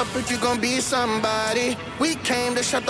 up if you gon' be somebody. We came to shut the